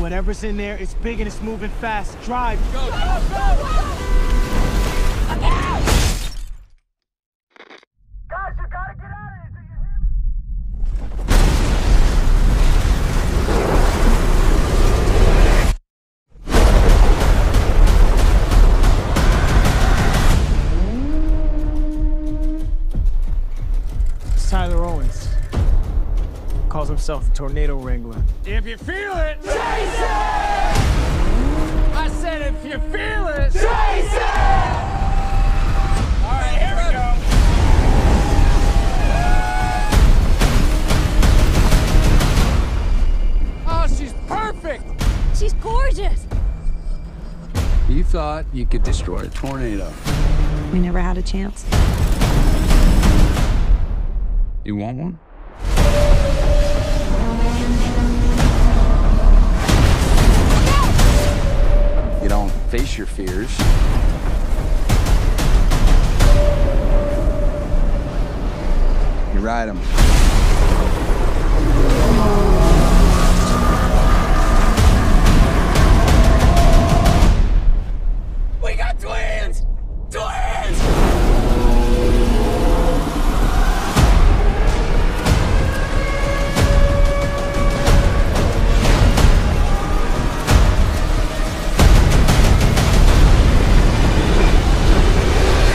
Whatever's in there, it's big and it's moving fast. Drive. Go, go, go! Look out! Guys, you gotta get out of here. Do you hear me? Tyler Owens calls himself the Tornado Wrangler. If you feel it, chase it! I said if you feel it, chase it! All right, here we go. Oh, she's perfect! She's gorgeous. You thought you could destroy a tornado. We never had a chance. You want one? You don't face your fears. You ride them. We got twins! Twins!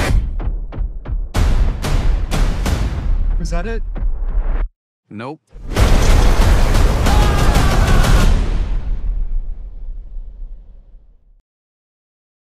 Was that it? Nope.